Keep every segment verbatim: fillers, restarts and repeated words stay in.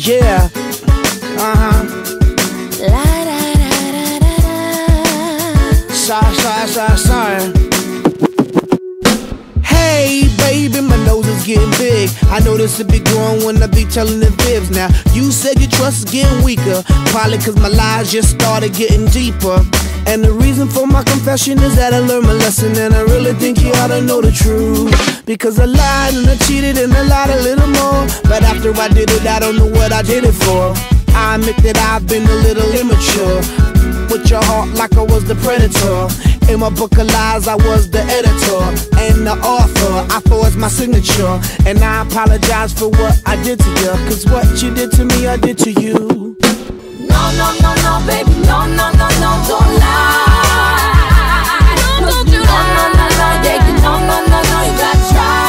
Yeah. Uh-huh. La da da da da da. Sorry, sorry, sorry, sorry. Hey, baby, my nose is getting big. I know this will be growing when I be telling the fibs. Now, you said your trust is getting weaker, probably cause my lies just started getting deeper. And the reason for my confession is that I learned my lesson, and I really think you ought to know the truth. Because I lied and I cheated and I lied a little more, but after I did it, I don't know what I did it for. I admit that I've been a little immature, with your heart like I was the predator. In my book of lies, I was the editor and the author. I forged my signature, and I apologize for what I did to you, cause what you did to me, I did to you. No, no, no, no, baby, no, no, no, no, don't lie. No, don't you lie. No, no, no, no, yeah, you no, no, no, no, you gotta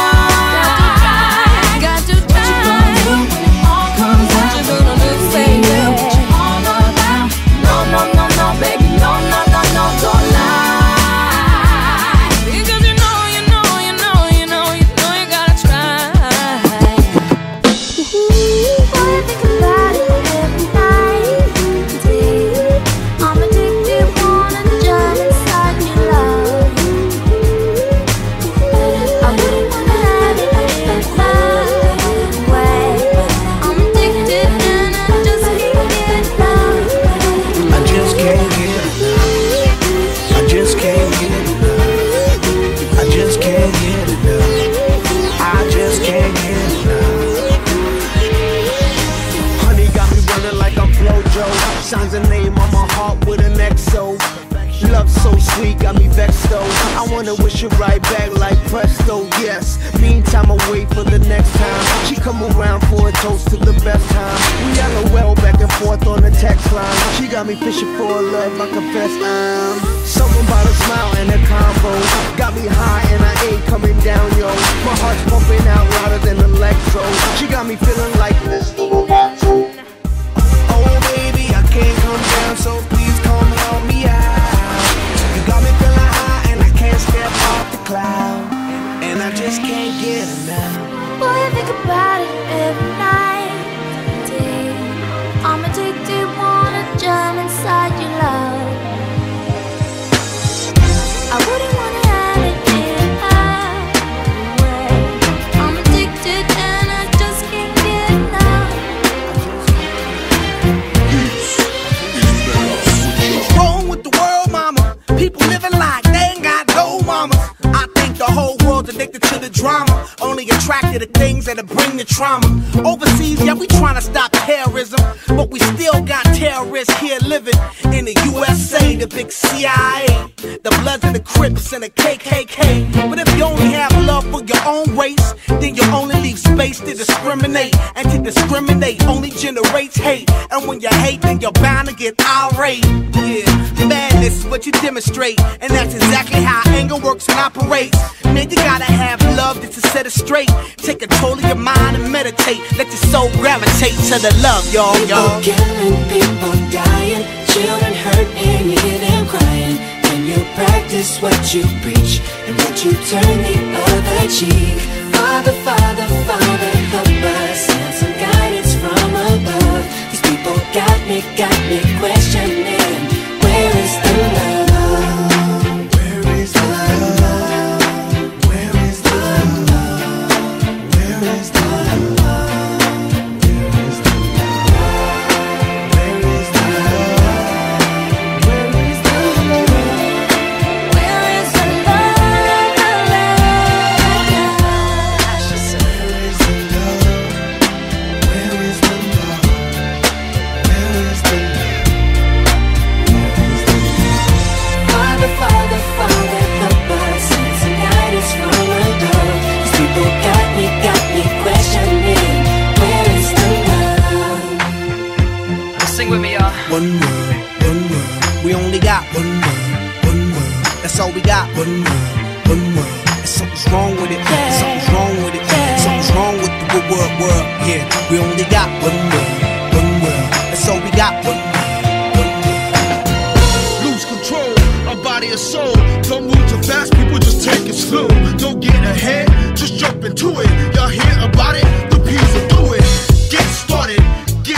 try. Got to try. What you gonna do when it all comes out? What you gonna do, say yeah. What you all about? No, no, no, no, baby, no, no, no, no, don't lie. Because you know, you know, you know, you know, you know you gotta try. Ooh, boy, think about it every night. I'm addicted, wanna jump inside your love. I wouldn't wanna have it any other way. I'm addicted and I just can't get enough. I just can't get enough. I just can't get enough. I just can't get enough. I just can't get enough. Honey got me running like I'm Flojo. Signs a name on my heart with an X O. Love so sweet, got me vexed though. I wanna wish it right back like presto, yes. Meantime, I wait for the next time she come around for a toast to the best time. We LOL back and forth on the text line. She got me fishing for a love, I confess I'm something about a smile and a combo. Got me high and I ain't coming down, yo. My heart's pumping out louder than electro. She got me feeling like this little natural. Oh baby, I can't come down, so please come help me out. You got me feeling high and I can't step off the cloud, and I just can't get enough. Boy, I think about it every night, day. I'm addicted, wanna jump inside your love. I wouldn't wanna have it any other way. I'm addicted and I just can't get enough. What's wrong with the world, mama? People living like they ain't got no mama. I think the whole world's addicted to the drama, only attracted to things that'll bring the trauma. Overseas, yeah, we trying to stop terrorism, but we still got terrorists here living in the U S A, the big C I A, the Bloods and the Crips and the K K K. But if you only have love for your own race, then you only leave space to discriminate, and to discriminate only generates hate. And when you hate, then you're bound to get irate. Yeah, madness is what you demonstrate, and that's exactly how anger works and operates. Man, you gotta have love just to set it straight. Take control of your mind and meditate. Let your soul gravitate to the love, y'all, y'all. People killing, people dying, children hurt and you hear them crying. When you practice what you preach and what you turn the other cheek. Father, Father, Father, help us, send some guidance from above. These people got me, got me questioning, where is the love? Where is the love? Where is the love? Where is the love? Where is the love? Where is the love? Where is the love? Where is the love, the love? She said, where is the love? Where is the love? Where is the love? Father, Father, Father, help us, send some guidance from above. These people got me, got me questioning, where is the love? Sing with me, y'all. One world, one world. We only got one world, one world. That's all we got. One world, one world. And something's wrong with it. Something's wrong with it. Something's wrong with the good world, world. Yeah, we only got one world, one world. That's all we got. One world, one world. Lose control of body and soul. Don't move too fast, people just take it slow. Don't get ahead, just jump into it. Y'all hear about it? The P's will do it. Get started, get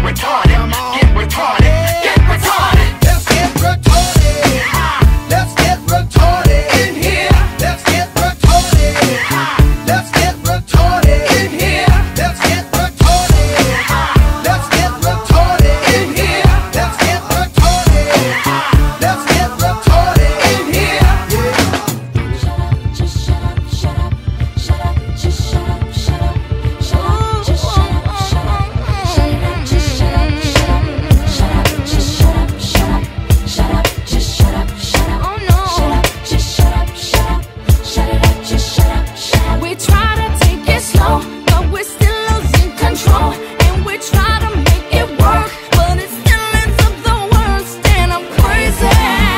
retarded, get retarded, get retarded. Let's get retarded. Let's get retarded in here. Let's get retarded. Let's get retarded in here. Let's get retarded. Let's get retarded in here. Let's get retarded. Let's get retarded in here. Shut up, just shut up, shut up, shut up, just shut up, shut up, shut up, just shut up, shut up, just shut up, shut up, shut up, just shut up, shut up, shut up, just shut up, shut up, oh no, shut up, just shut up, shut up, shut it up, just shut up, shut up. We try to take it slow, but we're still losing control, and we try to make it work, but it still ends up the worst, and I'm crazy.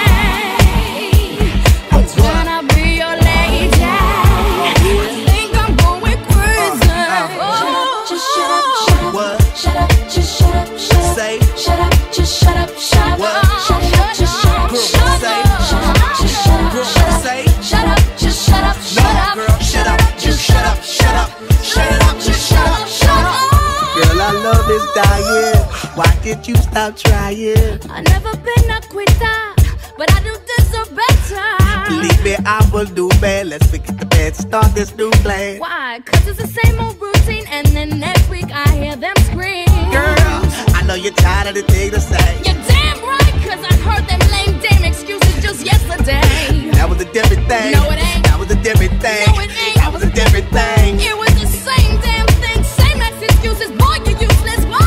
I'm trying to be your lady. I think I'm going crazy. Oh, just shut up, shut up, What? shut up, just shut up, shut up, Say. shut up, just shut up, shut up, What? shut up, just shut up, Girl, shut up, say. shut up, just shut up, Girl, shut up, say. shut up, just shut up, shut No, up, girl, shut up, just shut up, shut up, shut it up, just shut up, shut up. Girl, I love this diet. Why did you stop trying? I've never been a quitter, but I do deserve better. Believe me, I will do bad. Let's forget the bad, start this new plan. Why? Cause it's the same old routine, and then next week I hear them scream. Girl, I know you're tired of the thing to say. You're damn right, cause I heard them lame dame excuses just yesterday. That was a different thing. No, it ain't. That was a different thing. No, it ain't. That was a different thing. It was the same damn thing, same ex excuses, boy, you useless, boy.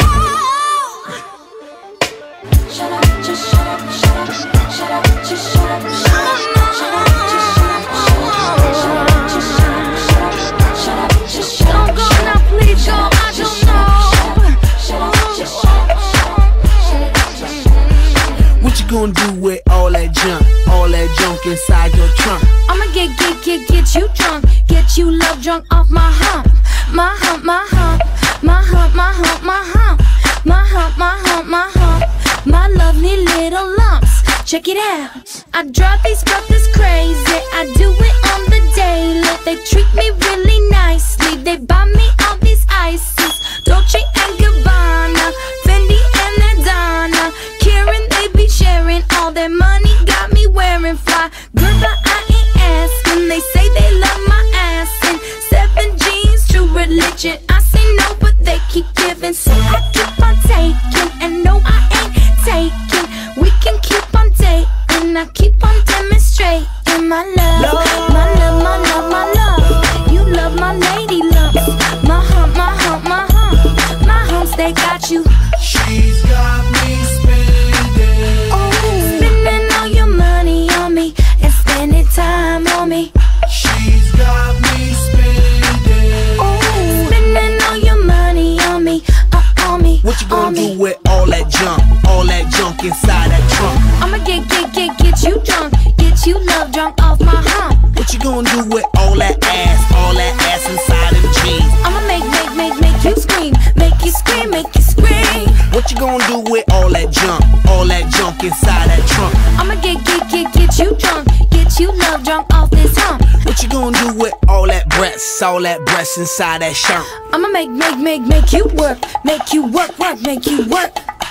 Shut up, just shut up, shut up, shut up, just shut up, shut up, shut up, just shut up, shut up, shut up, just shut up, shut up, shut up, just shut up. Don't go now, please go, I don't know. Shut up, just shut up, shut up, shut up, just shut up. What you gonna do with all that junk? All that junk inside your trunk? I'ma get, get, get, get you drunk, get you love drunk off my hump, my hump, my hump, my hump, my hump, my hump, my hump, my hump, my hump, my lovely little lumps. Check it out. I drive these brothers crazy. I do it on the daily. They treat me really nicely. They buy me all these ices, Dolce and Gabbana, Fendi and Adana, Karen. They be sharing all their money. Got me wearing fly. Girl, but I ain't asking. They say they love my ass and seven jeans, true religion. I say no, but they keep giving, so I keep on taking. And no, I ain't taking. We can keep on dating. I keep on demonstrating my love, my love, my love, my love. You love my lady lumps, my hump, my hump, my hump, my humps. They got you. She's got me spending. Oh, spending all your money on me and spending time on me. She's got me spending. Oh, spending all your money on me, uh, on me. What you on gonna me. do with all that junk? All that junk inside that trunk? I'ma get, get, get, get you drunk, get you love drunk off my hump. What you gonna do with all that ass? All that ass inside them jeans? I'ma make, make, make, make you scream, make you scream, make you scream. What you gonna do with all that junk? All that junk inside that trunk? I'ma get, get, get, get you drunk, get you love drunk off this hump. What you gonna do with all that breasts? All that breasts inside that shirt? I'ma make, make, make, make you work, make you work, work, make you work.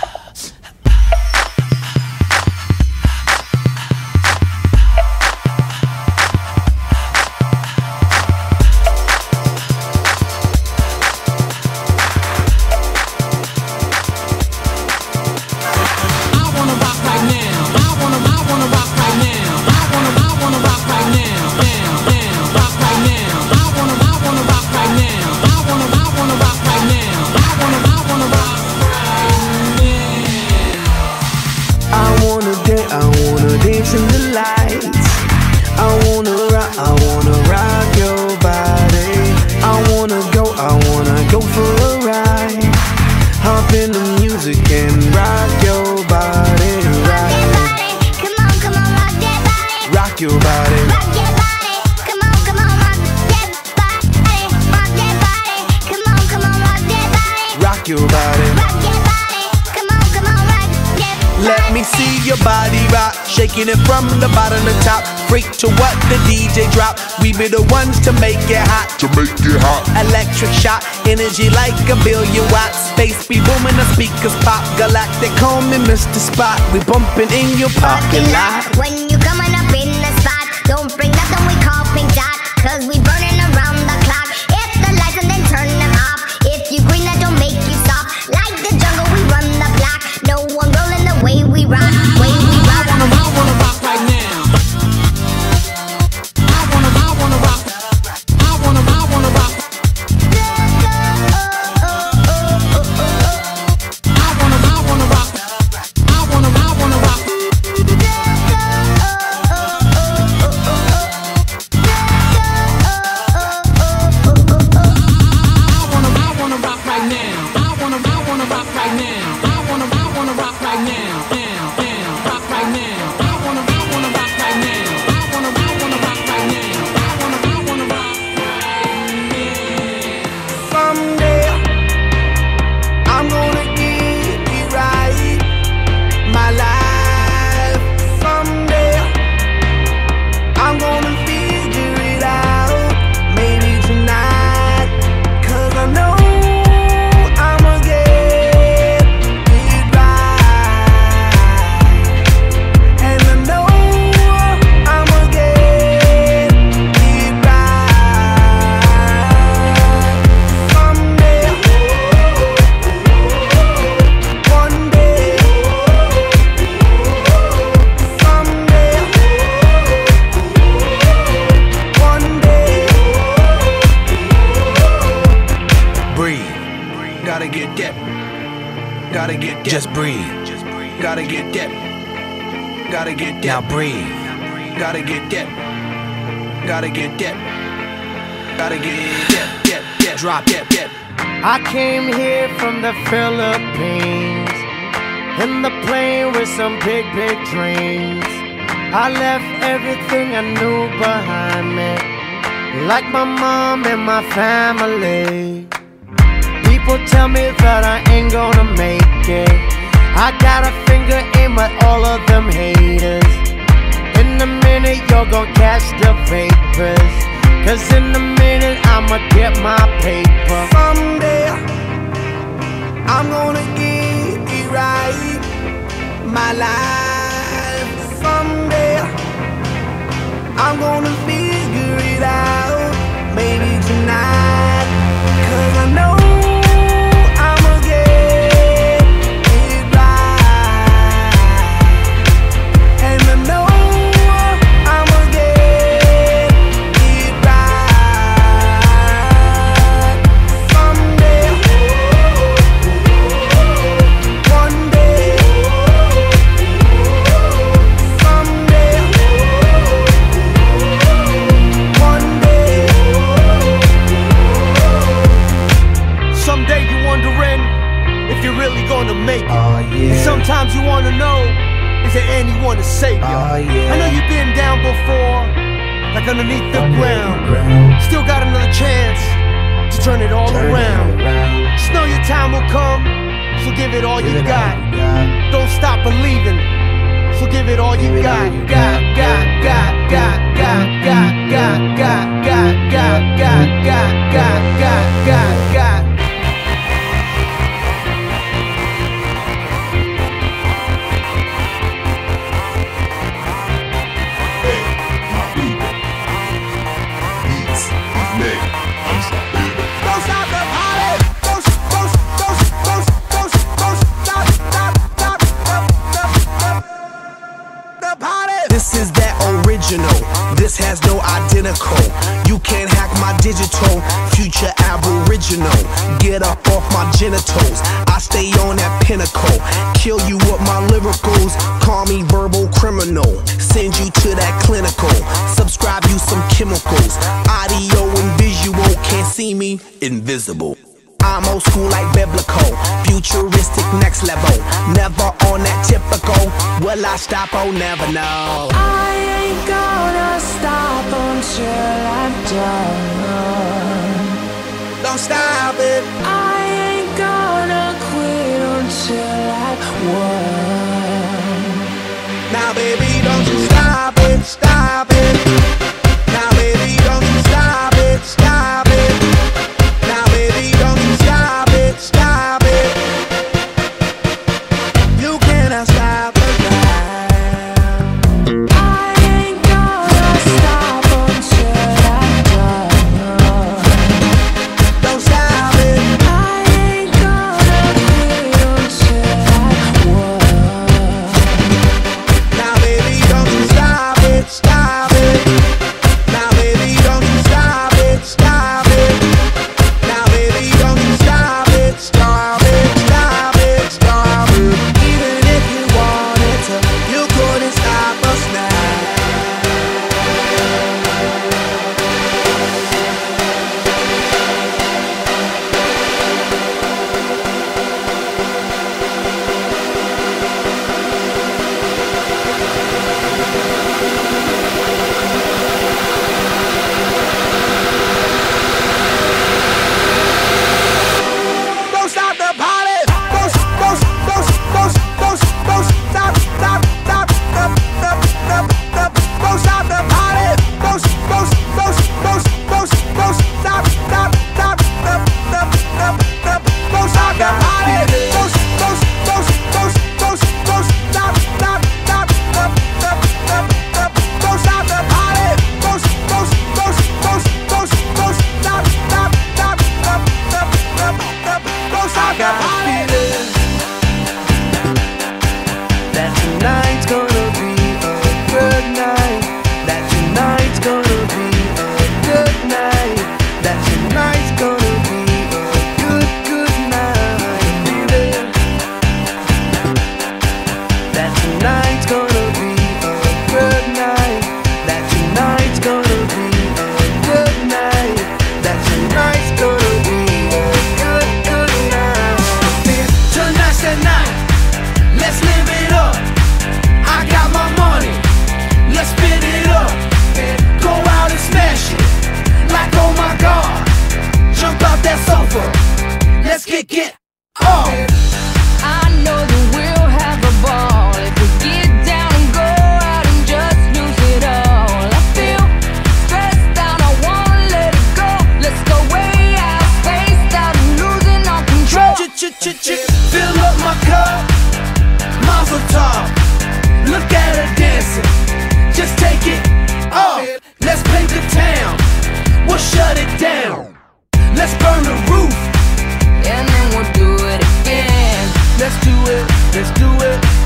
In the lights, I wanna rock, I wanna rock your body. I wanna go, I wanna go for a ride. Hop in the music and rock your body, right? Come on, come on, rock that body. Rock your body. Rock your body. Come on, come on, rock that body. Rock that body. Come on, come on, rock that body. Rock your body. Rock your body. Come on, come on, rock that body. Let me see your body rock, shaking it from the bottom to top. freak to what the D J drop. We be the ones to make it hot. To make it hot. Electric shock, energy like a billion watts. Space be booming, the speakers pop. Galactic, call me Mister Spot. We bumping in your parking lot. When you coming up in the spot, don't bring nothing we call pink dot, cause we burning around the clock. Hit the lights and then turn them off. If you green, that don't make you stop. Like the jungle, we run the block. No one rolling the way we rock. Way we rock. I wanna, I wanna rock right now. I wanna, I wanna rock. I wanna, I wanna rock. I wanna, I wanna rock. I wanna, I wanna rock. Just breathe. Gotta get that. Gotta get that. Now breathe. Gotta get that. Gotta get that. Gotta get that. That. That. Drop that. That. I came here from the Philippines in the plane with some big, big dreams. I left everything I knew behind me, like my mom and my family. People tell me that I ain't gonna make it. I got a finger in with all of them haters. In a minute you're gonna catch the vapors, cause in a minute I'ma get my paper. Someday I'm gonna get it right, my life. Someday I'm gonna figure it out, maybe tonight, cause I know sometimes you wanna know, is there anyone to save you? Oh, yeah. I know you've been down before, like underneath the Underneath ground. the ground. Still got another chance to turn it all Turn around. it around. Just know your time will come, so give it all Give you it got. all you got. Don't stop believing, so give it all Give you it got. all you Got, got, got, got, got, got, got, got, got, got, got, got, got, got, got, got. This has no identical. You can't hack my digital. Future aboriginal. Get up off my genitals. I stay on that pinnacle. Kill you with my lyricals. Call me verbal criminal. Send you to that clinical. Subscribe you some chemicals. Audio and visual. Can't see me, invisible. I'm old school like biblical, futuristic next level. Never on that typical. Will I stop? Oh, never know. I ain't gonna stop until I'm done. Don't stop it. I ain't gonna quit until I won. Now, baby, don't you stop it, stop it.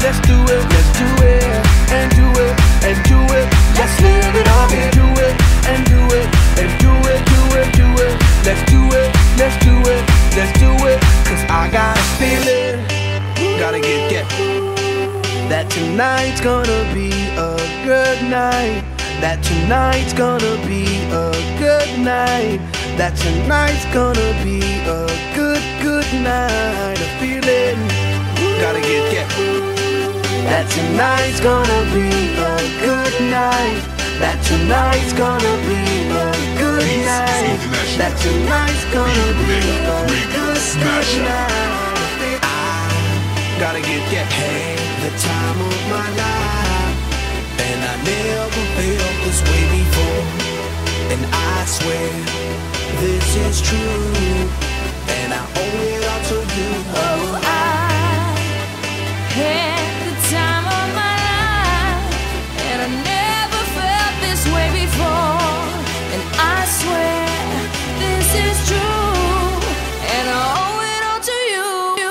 let's do it, let's do it, and do it, and do it. Let's live it up and do it, and do it, and do it, do it, do it. Let's do it, let's do it, let's do it. Cause I got a feeling, gotta get, get that tonight's gonna be a good night. That tonight's gonna be a good night. That tonight's gonna be a good, good night. A feeling, gotta get, get that tonight's gonna be a good night. That tonight's gonna be a good night. That tonight's gonna be a good, good night. I gotta get, get hey, the time of my life. And I never felt this way before. And I swear this is true. And I owe it all to you. Oh, I had the time of my life, and I never felt this way before. And I swear this is true, and I owe it all to you.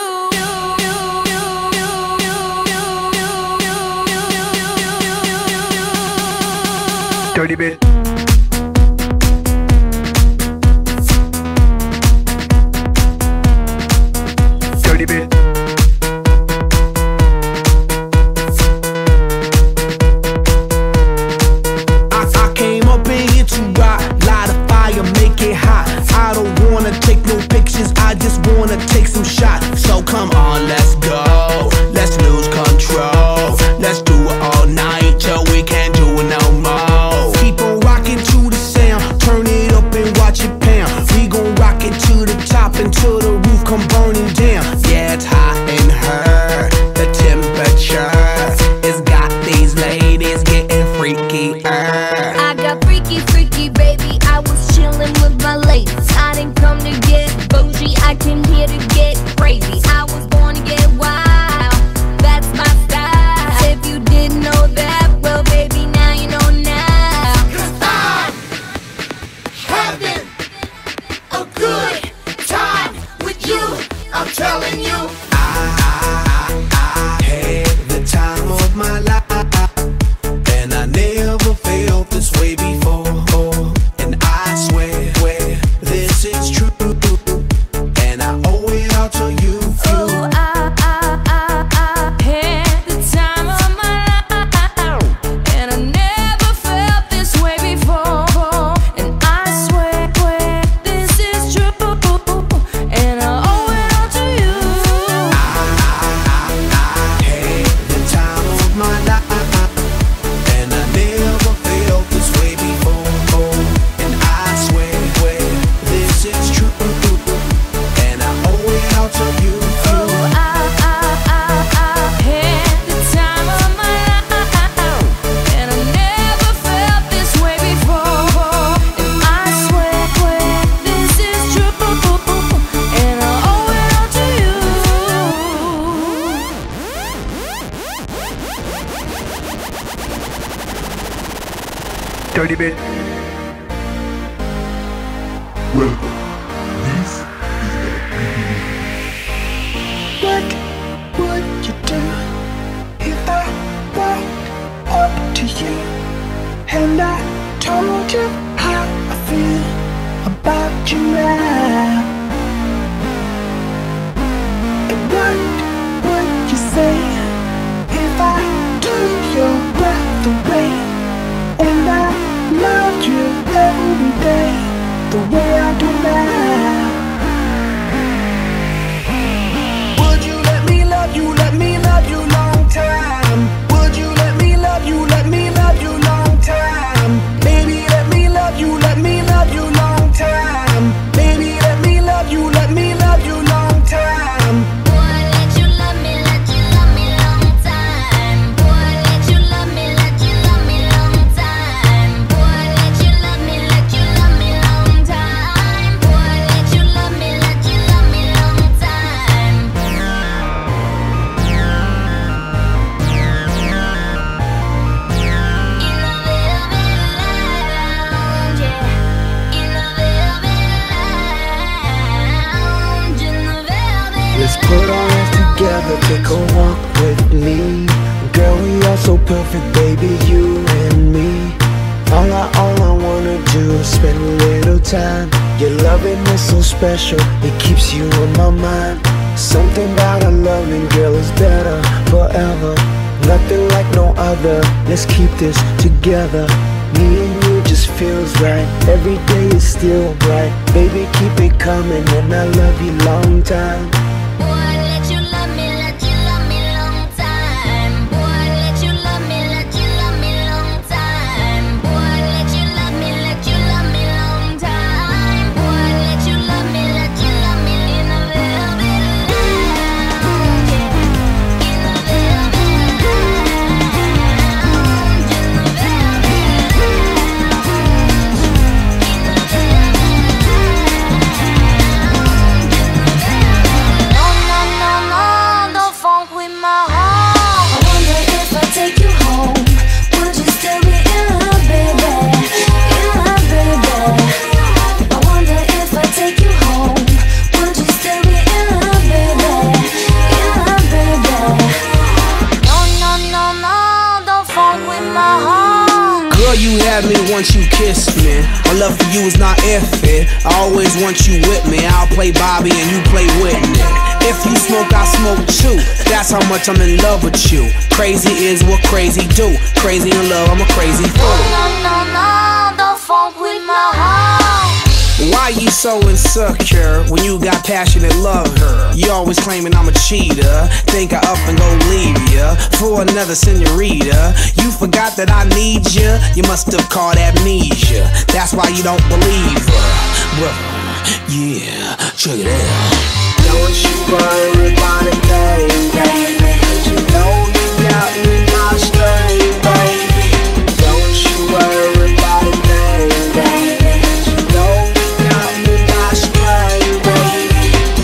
Dirty bit. Dirty bit. I, I came up in here to rock, light a fire, make it hot. I don't wanna take no pictures, I just wanna take some shots. So come on, let's go, let's lose control. Let's do it all night till we can't do it no more. Keep on rocking to the sound, turn it up and watch it pound. We gon' rock it to the top until the roof come burning down. Yeah, it's hot in her, the temperature has got these ladies getting freaky. I got freaky, freaky, baby. I was chillin' with my ladies. I didn't come to get bougie, I came here to get crazy. I was born to get wild, that's my style. If you didn't know that, well, baby, now you know now. Cause I'm having a good time with you, I'm telling you. I, I, I had the time of my life, and I never felt this way before. And I swear, swear this is true, and I owe it all to you. Oh, I, I, I, I had the time of my life, and I never felt this way before. And I swear, swear this is true, and I owe it all to you. I, I, I had the time of my life, and I never felt this way before. And I swear, swear this is true, and I owe it all to you. Oh, I, I, I, I had the time of my life, and I never felt this way before. And I swear, swear this is true, and I owe it all to you. Dirty bit. Welcome. This is What would you do if I walked up to you and I told you how I feel about you now? And what would you say if I took your breath away and I loved you every day the way I do now? Would you let me love you, let me love you long time? Would you let me love you, let me love you long time? Baby, let me love you, let me love you long time. Baby, let me loving is so special, it keeps you on my mind. Something about a loving girl is better forever. Nothing like no other, let's keep this together. Me and you just feels right, every day is still bright. Baby, keep it coming and I love you long time. Boy, let you love me, let you love me long time. Boy, let you love me, let you love me long time. Boy, let you love me, let you love me long time. Boy, let you love me, let you love me in a velvet lounge, yeah. In a velvet lounge, in a velvet lounge, in a velvet lounge. No, no, no, no, don't funk with my heart. I wonder if I take you home, would you still be in love, baby? In love, baby. I wonder if I take you home, would you still be in love, baby? In love, baby. No, no, no, no, don't funk with my heart. Girl, you had me once you kissed me. My love for you is not if it. I always want you with me. I'll play Bobby and you play Whitney. If you smoke, I smoke too. That's how much I'm in love with you. Crazy is what crazy do. Crazy in love, I'm a crazy fool. No, no, no, don't funk with my heart. Why you so insecure when you got passionate love her? You always claiming I'm a cheater. Think I up and go leave ya for another senorita. You forgot that I need ya. You must have caught amnesia. That's why you don't believe her. Brother, yeah, check it out. Don't you worry about a thing, baby. You know you got me my string, baby. Don't you worry about a thing, baby. You know you got me my string, baby.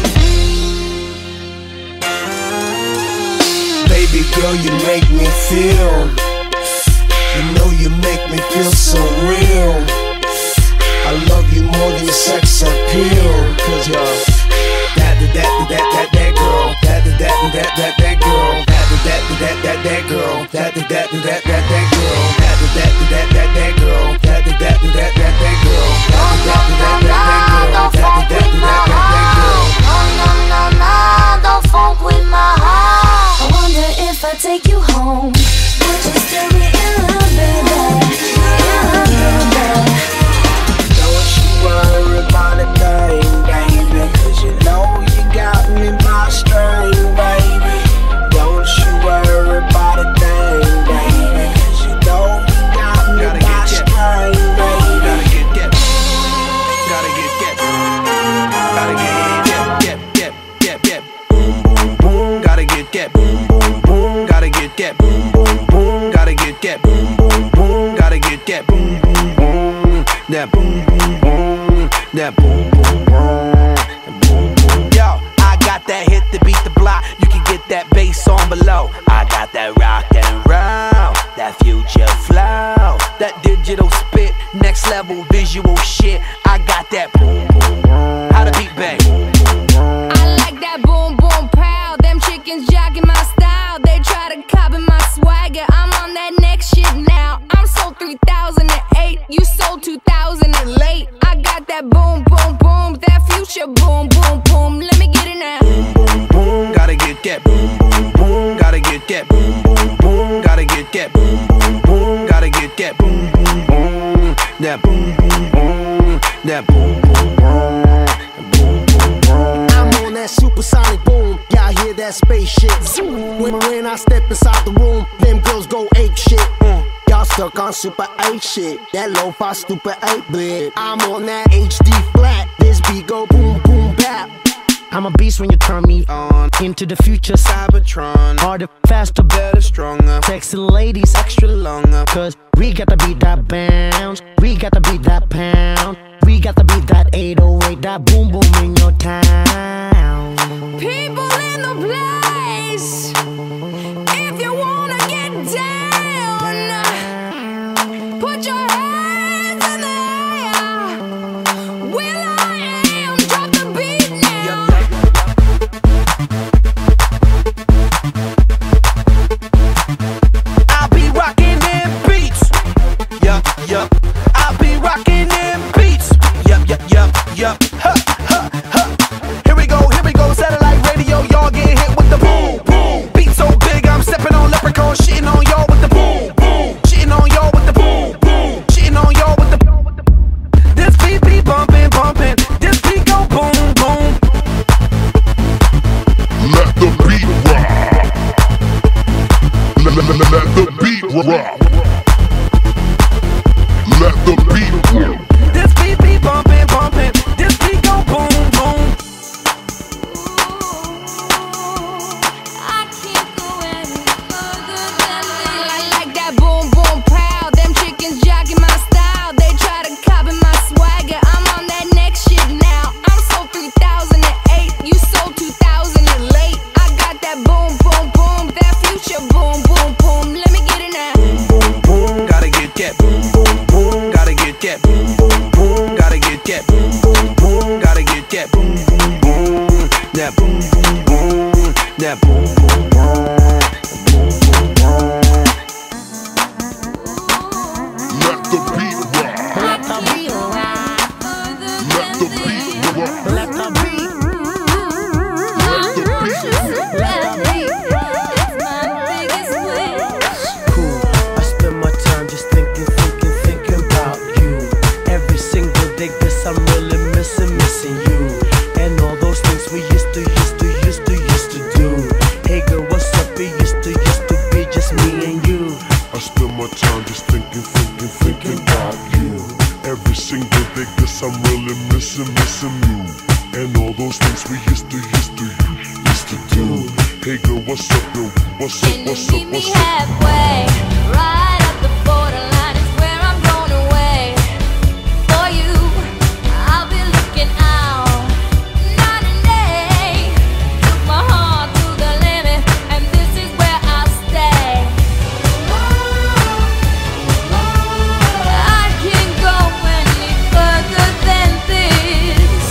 Baby girl, you make me feel. You know you make me feel so real. I love you more than sex appeal. Cause you're that, that, that, that, that girl. That, that, that, that, that, that girl. That, that, that, that, that girl. That, that, that, that, that, that girl. That, that, that, that, that girl. That, that, that, that, that, that girl. That, that, that, that, that girl. That, that, that, that, girl. No, no, no, no, don't funk with my heart. I wonder if I take you home, would you still be in love, baby? In love, baby. Don't you worry about a thing, baby. Cause you know you got me my string, baby. Don't you worry about a thing, baby. Cause you know you got me my string, baby. Gotta get that. Gotta get that. Gotta get that. Get, get, get, get. Boom, boom, boom. Gotta get that. Boom, boom, boom. Gotta get that. Boom, boom, boom. Gotta get that. Boom, boom, boom. Gotta get that. Boom, boom, boom. That boom, boom, boom. That boom, boom, boom. Boom, boom. Yo, I got that hit to beat the block. You can get that bass on below. I got that rock and roll, that future flow, that digital spit, next level visual shit. I got that boom, boom, boom. How the beat bang? I like that boom, boom, pow. Them chickens jogging my style. They try to copy my swagger. I'm on that next shit now. I'm sold three thousand eight. You sold two thousand late. I got that boom, boom, boom. That future boom, boom, boom. Let me get it now. Boom, boom, boom. Gotta get that boom, boom, boom. Gotta get that boom, boom, boom. Gotta get that boom, boom, boom. Gotta get that boom, boom, boom. That boom, boom, boom. That boom, boom, boom. Boom, boom, boom. I'm on that supersonic boom. Y'all hear that spaceship zoom. When, when I step inside the room, them girls go ape shit. Mm. Y'all stuck on super eight shit. That lo-fi stupid eight bit. I'm on that H D flat. This beat go boom, boom, bap. I'm a beast when you turn me on. Into the future, Cybertron. Harder, faster, better, stronger. Sexy ladies, extra longer. Cause we got to beat that bounce. We got to beat that pound. We got to beat that eight oh eight. That boom, boom in your town. People in the place, if you wanna get down, put your hands in the air. Will I am, drop the beat now. I'll be rocking them beats. Yup, yup. I'll be rocking them beats. Yup, yup, yup, yup. Huh. drop. Let the beat drop. This beat be bumpin', bumpin'. This beat go boom, boom. I can't go any further than this. I like that boom, boom, pow. Them chickens jogging my style. They try to copy my swagger. I'm on that next shit now. I'm sold three thousand eight. You sold two thousand late. I got that boom, boom, boom. That future boom, boom, boom. Let me get it now. Boom, boom, boom. Gotta get that boom, boom, boom. Gotta get that boom, boom, boom. Gotta get that boom, boom, boom. Gotta get that boom, boom, boom. That boom, boom, boom. That boom, boom, boom. Boom, boom, boom. Let the beat rock. Let the beat rock. Let the beat rock. Let the beat. Let the beat rock. It's my biggest wish. Cool. I spend my time just thinking, thinking, thinking about you. Every single day, guess I'm really missing, missing you. And all those things we used to, used to, used to, used to do. Hey girl, what's up? It used to, used to be just me and you. I spend my time just thinking, thinking, thinking about you. Every single day, guess I'm really missing, missing you. And all those things we used to, used to, used to do. Hey girl, what's up, yo? What's up, Can you what's up, meet me what's up? halfway? Right at the borderline is where I'm blown away. For you, I'll be looking out night and day. Took my heart to the limit, and this is where I'll stay. I can't go any further than this.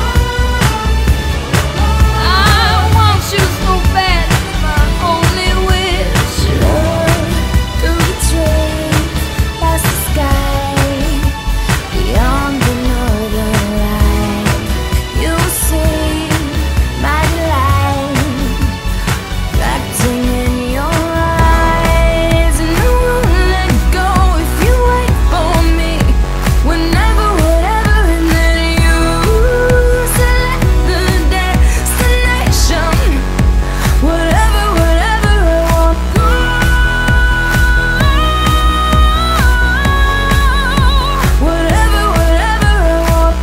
I want you so bad, it's my only wish. Love through the trees, past the sky, beyond the northern light. You see my delight, reflecting in your eyes. And I won't let go if you wait for me. Whenever, whatever, and then you select the destination. Whatever, whatever I want. Whatever, whatever I want.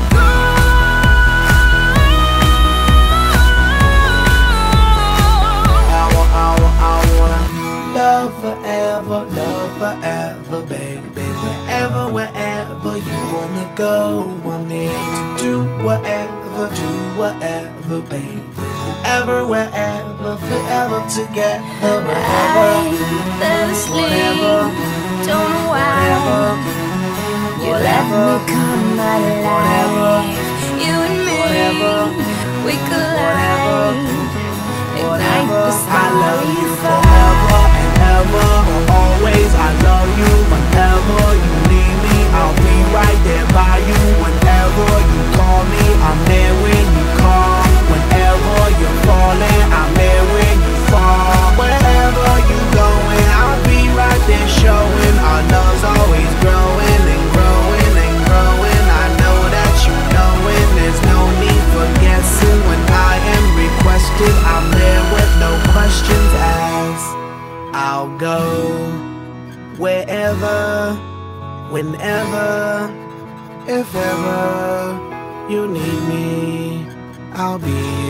I want, I want, I wanna love forever, love forever, baby. Wherever, wherever you wanna go, I'm here to do whatever, do whatever, baby. Wherever, wherever, forever together, wherever, I fell asleep, whatever, don't know whatever, why. You let me come alive. You and me, whatever, we collide. Ignite whatever. the I love starry you fire. forever and ever, always. I love you whenever you need me. I'll be right there by you whenever you call me. I'm there when you call. Whenever you're falling, I'm there when you fall. Wherever you going, I'll be right there showing. Our love's always growing and growing and growing. I know that you know it. There's no need for guessing. When I am requested, I'm there with no questions asked. I'll go wherever, whenever, if ever you need me, I'll be